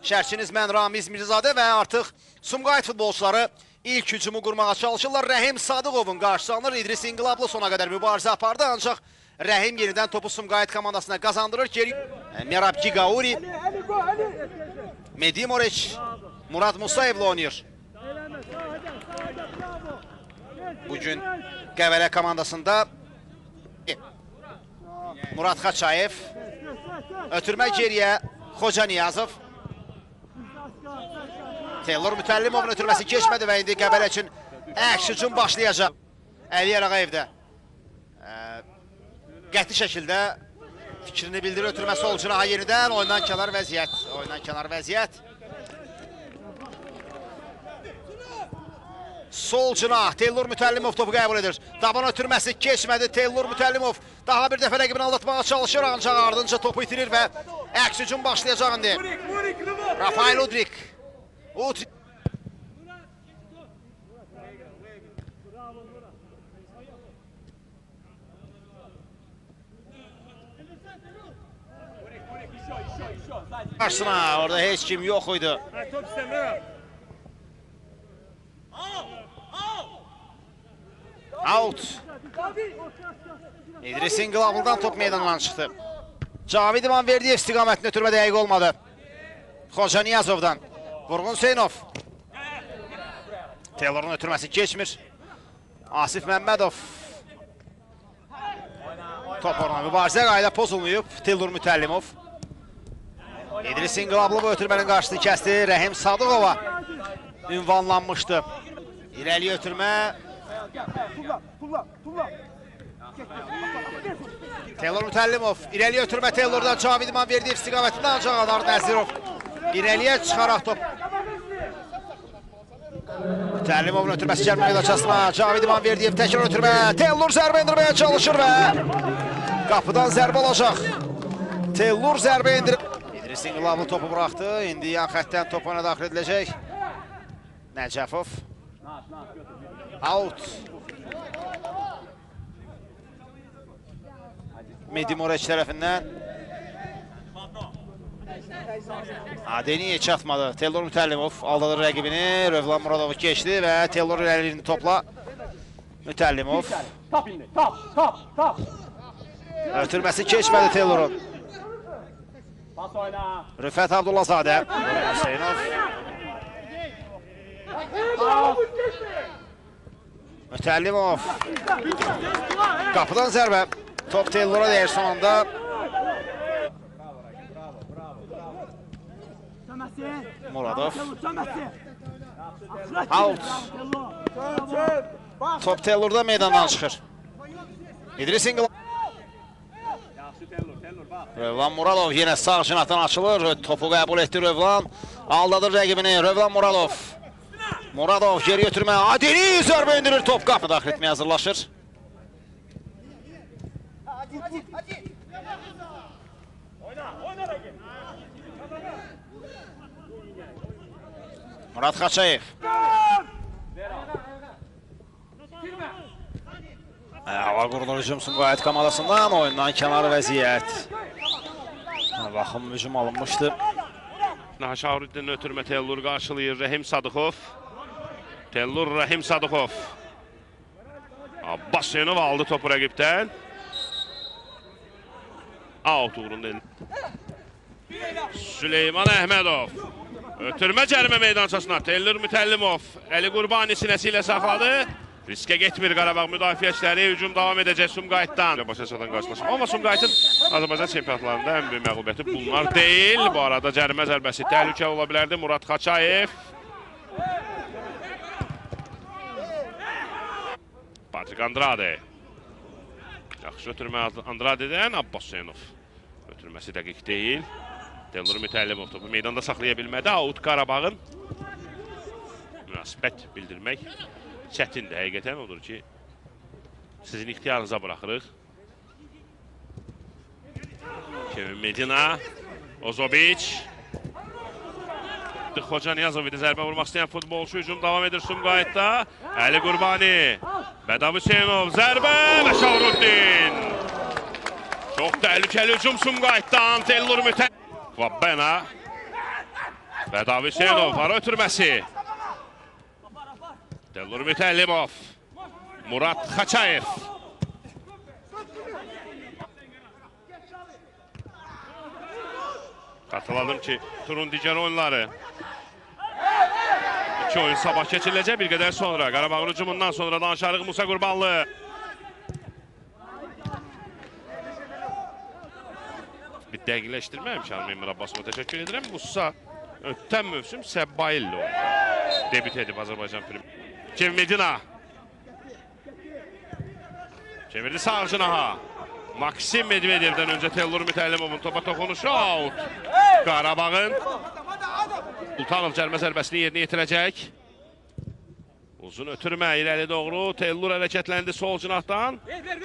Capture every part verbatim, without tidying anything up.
Şərçiniz mən Ramiz Mirzadə və artıq Sumqayıt futbolçuları ilk hücumu qurmağa çalışırlar. Rəhim Sadıqovun qarşılanır. İdris İnqilablı sona qədər mübarizə apardı. Ancaq Rəhim yenidən topu Sumqayıt komandasına qazandırır. Geri Merab Gigauri, Medi Moreç, Murad Musayevlə oynayır. Bugün Qəbələ komandasında Murad Xaçayev, ötürmə geriyə Xoca Niyazov. Teylor Mütəllimovun ötürməsi keçmədi və indi Qəbələ üçün əks hücum başlayacaq. Əliyə Rəğayevdə qəti şəkildə fikrini bildirir. Ötürmə sol cinaha yenidən oyundan kənar vəziyyət. Oyundan kənar vəziyyət. Sol cinah Teylor Mütəllimov topu qəbul edir. Daban ötürməsi keçmədi. Teylor Mütəllimov daha bir dəfə rəqibini aldatmağa çalışır. Ancaq ardınca topu itirir və əks hücum başlayacaq indi. Rafael Udrik. Udrik. Karşısına orada heç kim yox idi. Out. İdris İnqilablıdan top meydandan çıxdı. Cavid İmanverdiyev istiqamətini ötürmə dəqiq olmadı. Xoca Niyazovdan. Vurğun Hüseynov. Teylor'un ötürməsi keçmir. Asif Məmmədov. Top orana mübarizə qayda pozulmayıb. Teylor Mütəllimov. İdris İnqilablı bu ötürmənin qarşısını kəsdi. Rəhim Sadıqova ünvanlanmışdı. İrəli ötürmə. Teylor Mütəllimov. İrəli ötürmə Teylor'dan Cavid İmanverdiyev istiqamətində ancaq Anar Nəzirov. İrəliyə çıxaraq top. Mütəllimovun ötürməsi gəlmə meydançasına. Cavid İmanverdiyev təkrar ötürmə. Teylor zərbə indirməyə çalışır və qapıdan zərbə olacaq. Teylor zərbə indirib. İdris İnqilablı topu buraxdı. İndi yan xəttdən top ona daxil ediləcək. Nəcəfov. Out. Medi Moreç tərəfindən. Adeniyə çatmadı. Teylor Mütəllimov aldadır rəqibini. Rövlan Muradovu keçdi və Teylor əlini topla. Mütəllimov. Ötürməsi keçmədi Teylor'un. Rüfət Abdullazadə. Hüseynov. Mütəllimov. Qapıdan zərbə. Top Teylor'a deyir son anda. Muradov. Out. Top Teylor'da meydandan çıxır. İdris İnqilablı. Rövlan Muradov yenə sağ cinahdan açılır. Topu qəbul etdi Rövlan. Aldadır rəqibini. Rövlan Muradov. Muradov geri götürmə. Adeni zərbə indirir. Top qapı daxil etməyə hazırlaşır. Murad Xaçayev. Hava qurulur hücum Sumqayıt komandasından. Oyundan kənar vəziyyət. Baxım hücum alınmışdı. Nahaşavrudin ötürmə Teylor qarşılayır. Rəhim Sadıqov. Teylor Rəhim Sadıqov. Abbas Hüseynov aldı topu rəqibdən. Out uğrunda. Süleyman Əhmədov. Ötürmə cərimə meydançasına. Teylor Mütəllimov. Əli Qurbani sinəsi ilə saxladı. Riskə getmir Qarabağ müdafiəçiləri. Hücum davam edəcək Sumqayıtdan. Başa çatan qarşılaşma. Amma Sumqayıtın Azərbaycan çempionatlarında ən böyük məğlubiyyəti bunlar deyil. Bu arada cərimə zərbəsi təhlükə ola bilərdi. Murad Xaçayev. Patrik Andrade. Yaxşı ötürmə Andrade'dən Abbas Hüseynov. Ötürməsi dəqiq deyil. Teylor Mütəllimov topu meydanda saxlaya bilmədi. Out Qarabağın münasibət bildirmək çətindir. Həqiqətən odur ki, sizin ixtiyarınıza buraxırıq. Kevin Medina, Ozoviç. Xoca Niyazov idi zərbə vurmaq istəyən futbolçu. Hücum davam edir Sumqayıtda. Əli Qurbani. Bədav Hüseynov zərbə və Şavrudin. Çox təhlükəli hücum Sumqayıtdan. Teylor Mütəllimov. Vabbena. Və David Hüseynov var ötürməsi. Teylur Mütəllimov. Murat Xaçayev. Xatırladım ki, turun digər oyunları. İki oyun sabah keçiriləcək bir qədər sonra. Qarabağın hücumundan sonra danışarıq Musa Qurbanlı. Bir dəqiqləşdirməyim Şərmin Emir Abbasova təşəkkür edirəm. Musa ötən mövsüm Səbbaillə oyundu. Debüt edib Azərbaycan Prim. Kev Medina. Çevirdi sağ cınaha. Maksim Medvedev'dən öncə Teylur Mütəllimovun topa toxunuşu out. Qarabağın Sultanov cəlmə zərbəsini yerinə yetirəcək. Uzun ötürmə irəli doğru. Teylur hərəkətləndi sol cinahdan.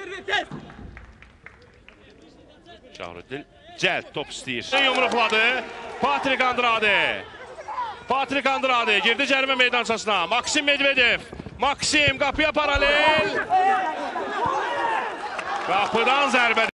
Şahrüddin cəld top istəyir. Yumruqladı. Patrik Andrade. Patrik Andrade girdi cərimə meydançasına. Maksim Medvedev. Maksim qapıya paralel. Qapıdan zərbə.